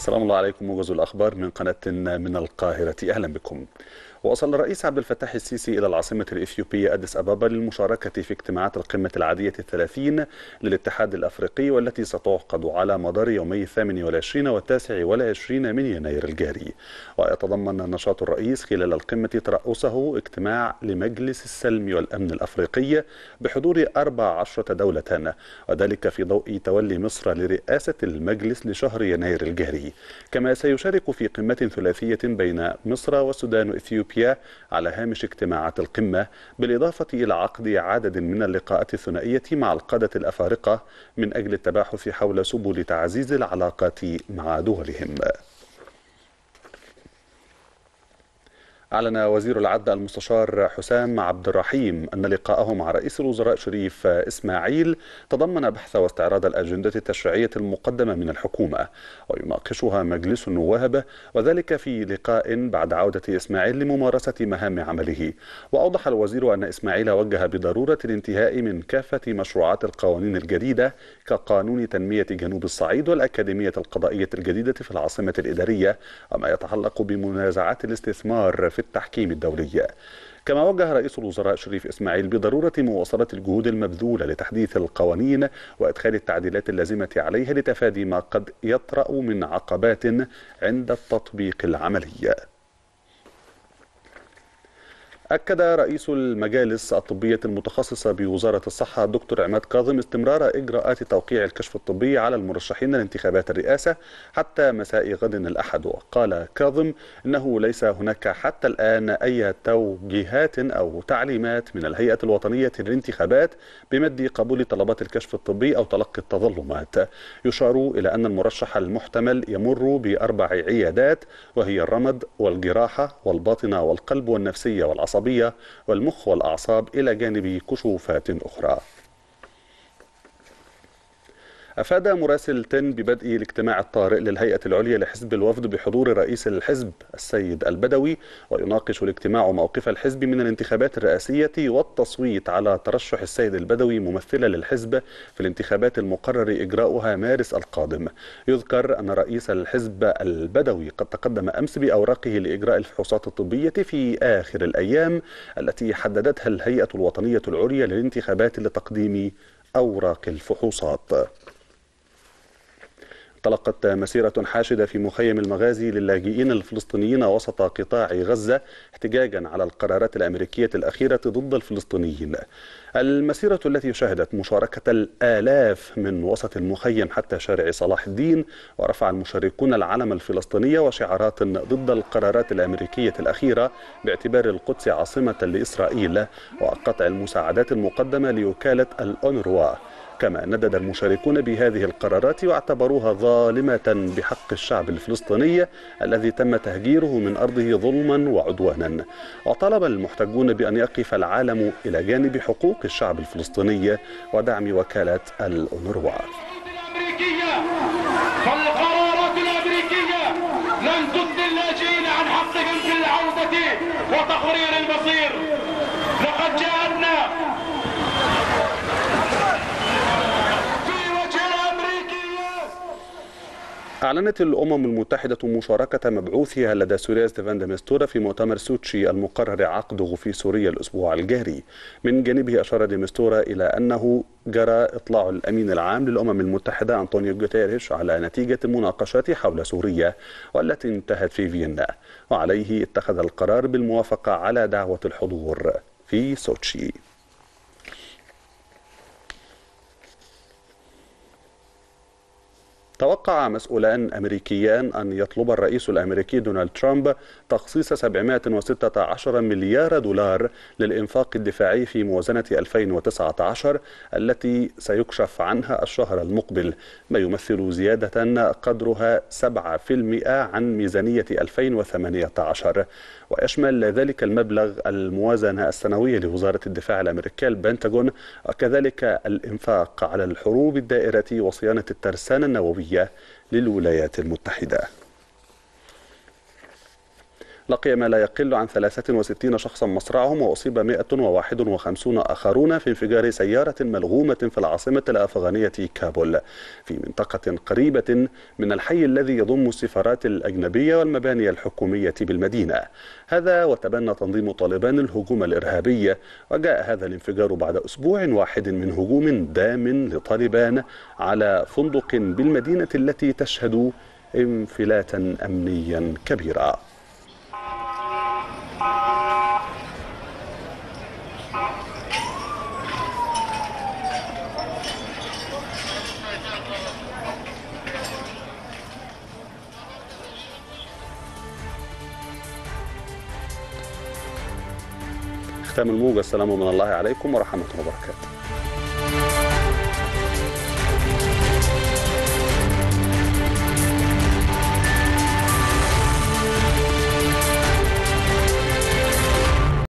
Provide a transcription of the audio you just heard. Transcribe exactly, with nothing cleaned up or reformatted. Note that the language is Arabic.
السلام الله عليكم. موجز الأخبار من قناة من القاهرة، أهلا بكم. وصل الرئيس عبد الفتاح السيسي إلى العاصمة الإثيوبية أديس أبابا للمشاركة في اجتماعات القمة العادية الثلاثين للاتحاد الأفريقي، والتي ستعقد على مدار يومي الثامن والعشرين والتاسع والعشرين من يناير الجاري. ويتضمن نشاط الرئيس خلال القمة ترأسه اجتماع لمجلس السلم والأمن الأفريقي بحضور أربع عشرة دولة، وذلك في ضوء تولي مصر لرئاسة المجلس لشهر يناير الجاري. كما سيشارك في قمة ثلاثية بين مصر والسودان وإثيوبيا على هامش اجتماعات القمة، بالإضافة إلى عقد عدد من اللقاءات الثنائية مع القادة الأفارقة من أجل التباحث حول سبل تعزيز العلاقات مع دولهم. أعلن وزير العدل المستشار حسام عبد الرحيم أن لقاءه مع رئيس الوزراء شريف إسماعيل تضمن بحث واستعراض الأجندة التشريعية المقدمة من الحكومة ويناقشها مجلس النواب، وذلك في لقاء بعد عودة إسماعيل لممارسة مهام عمله. وأوضح الوزير أن إسماعيل وجه بضرورة الانتهاء من كافة مشروعات القوانين الجديدة كقانون تنمية جنوب الصعيد والأكاديمية القضائية الجديدة في العاصمة الإدارية، وما يتعلق بمنازعات الاستثمار في التحكيم الدولي. كما وجه رئيس الوزراء شريف إسماعيل بضرورة مواصلة الجهود المبذولة لتحديث القوانين وإدخال التعديلات اللازمة عليها لتفادي ما قد يطرأ من عقبات عند التطبيق العملي. أكد رئيس المجالس الطبية المتخصصة بوزارة الصحة دكتور عماد كاظم استمرار إجراءات توقيع الكشف الطبي على المرشحين لانتخابات الرئاسة حتى مساء غد الأحد. وقال كاظم إنه ليس هناك حتى الآن أي توجيهات أو تعليمات من الهيئة الوطنية للانتخابات بمد قبول طلبات الكشف الطبي أو تلقي التظلمات. يشار إلى أن المرشح المحتمل يمر بأربع عيادات، وهي الرمد والجراحة والباطنة والقلب والنفسية والعصبية والمخ والأعصاب، إلى جانب كشوفات أخرى. أفاد مراسل تن ببدء الاجتماع الطارئ للهيئة العليا لحزب الوفد بحضور رئيس الحزب السيد البدوي، ويناقش الاجتماع موقف الحزب من الانتخابات الرئاسية والتصويت على ترشح السيد البدوي ممثلا للحزب في الانتخابات المقرر إجراؤها مارس القادم. يذكر أن رئيس الحزب البدوي قد تقدم أمس بأوراقه لإجراء الفحوصات الطبية في آخر الأيام التي حددتها الهيئة الوطنية العليا للانتخابات لتقديم أوراق الفحوصات. انطلقت مسيرة حاشدة في مخيم المغازي للاجئين الفلسطينيين وسط قطاع غزة احتجاجا على القرارات الأمريكية الأخيرة ضد الفلسطينيين. المسيرة التي شهدت مشاركة الآلاف من وسط المخيم حتى شارع صلاح الدين، ورفع المشاركون العلم الفلسطيني وشعارات ضد القرارات الأمريكية الأخيرة باعتبار القدس عاصمة لإسرائيل وقطع المساعدات المقدمة لوكالة الأونروا. كما ندد المشاركون بهذه القرارات واعتبروها ظالمة بحق الشعب الفلسطيني الذي تم تهجيره من أرضه ظلما وعدوانا. وطالب المحتجون بأن يقف العالم إلى جانب حقوق الشعب الفلسطيني ودعم وكالة الأونروا. فالقرارات الأمريكية لن تثني اللاجئين عن حقهم في العودة وتقرير المصير. لقد جاءتنا أعلنت الأمم المتحدة مشاركة مبعوثها لدى سوريا ستيفان دي مستورا في مؤتمر سوتشي المقرر عقده في سوريا الأسبوع الجاري. من جانبه أشار دي مستورا إلى أنه جرى إطلاع الأمين العام للأمم المتحدة أنطونيو غوتيريش على نتيجة المناقشات حول سوريا والتي انتهت في فيينا، وعليه اتخذ القرار بالموافقة على دعوة الحضور في سوتشي. توقع مسؤولان أمريكيان أن يطلب الرئيس الأمريكي دونالد ترامب تخصيص سبعمائة وستة عشر مليار دولار للإنفاق الدفاعي في موازنة ألفين وتسعة عشر التي سيكشف عنها الشهر المقبل، ما يمثل زيادة قدرها سبعة بالمئة عن ميزانية ألفين وثمانية عشر. ويشمل ذلك المبلغ الموازنة السنوية لوزارة الدفاع الأمريكية البنتاغون، وكذلك الإنفاق على الحروب الدائرة وصيانة الترسانة النووية للولايات المتحدة. لقي ما لا يقل عن ثلاثة وستين شخصا مصرعهم، وأصيب مئة وواحد وخمسين آخرون في انفجار سيارة ملغومة في العاصمة الأفغانية كابول، في منطقة قريبة من الحي الذي يضم السفارات الأجنبية والمباني الحكومية بالمدينة. هذا وتبنى تنظيم طالبان الهجوم الإرهابي، وجاء هذا الانفجار بعد أسبوع واحد من هجوم دام لطالبان على فندق بالمدينة التي تشهد انفلاتا أمنيا كبيرا. ختام الموجة، السلام من الله عليكم ورحمة الله وبركاته.